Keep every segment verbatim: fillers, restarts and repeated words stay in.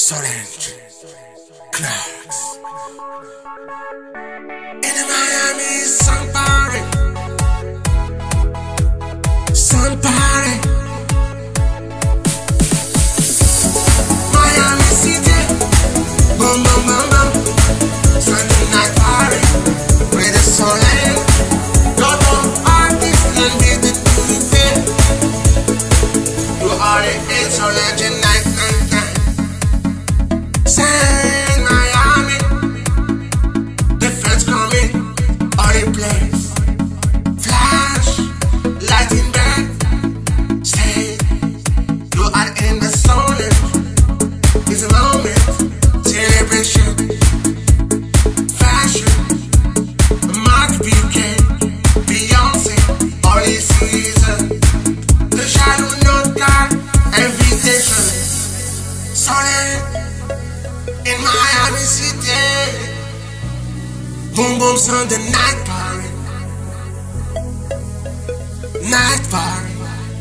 Solange Clarks. In Miami, Sun Party, Sun Party. Miami City, boom boom boom boom. Sunday night party with the Solange. Go go artists and be the D J. You are the hit Solange night night night. Sing Miami, the fans coming, all the place. Flash, lighting back, stay. You are in the zone. It's a moment, celebration, fashion, Mark B K, Beyonce, all this season. The shadow note card, invitation, solid. In Miami City, boom boom Sunday night party, night party.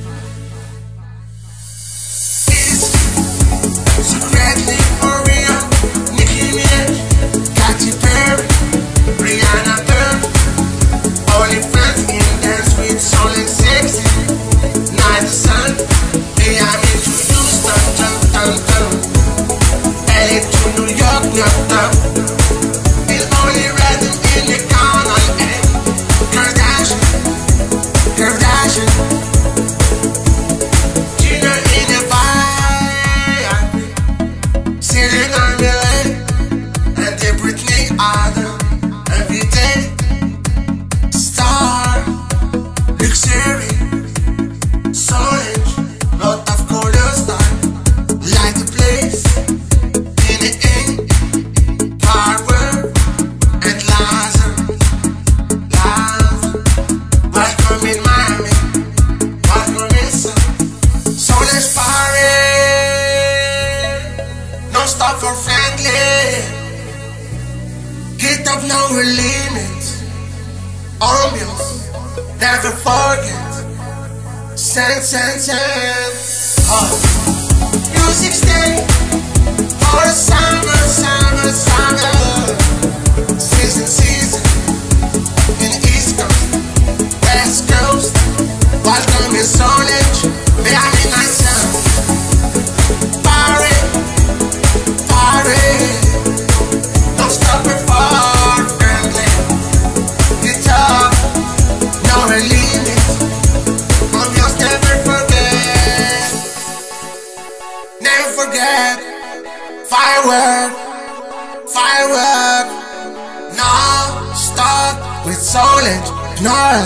It's secretly for real. Nicki Minaj, Katy Perry, Rihanna girl, only friends in dance with soul and sexy. Night sun, Miami to Houston, dun dun dun. L A to New York, knock knock. It's only random in the corner. And Kardashian, Kardashian. Gina in the vibe. Selena Miller and the Britney Adler. Every day, star, luxury, Solange, lot of color style, light the place. Stop for friendly. Get up, no limit. Ambience, never forget. Send, send, send. Oh. Music stay for the summer, summer, summer. Season, season. In the East Coast, West Coast. Welcome in Solange, Miami night sun. Don't stop it for friendly. Get up, no limit. I'm just never forget. Never forget. Firework, firework. No stop with Solange. No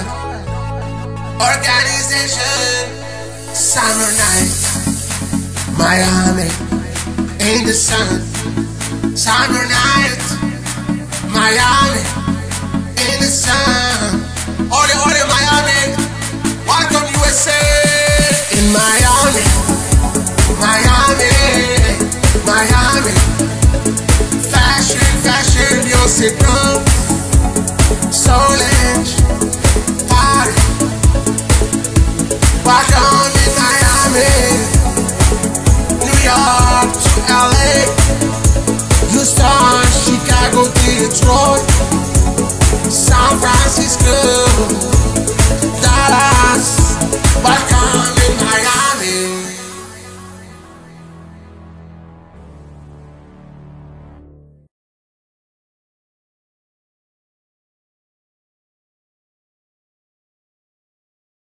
organization. Summer night, Miami. In the sun, summer night, Miami, in the sun. Ole, ole, Miami, welcome U S A. In Miami, Miami, Miami. Fashion, fashion, music, no. Solange, party. Welcome in Miami, New York to L A, Houston, Chicago, Detroit, San Francisco.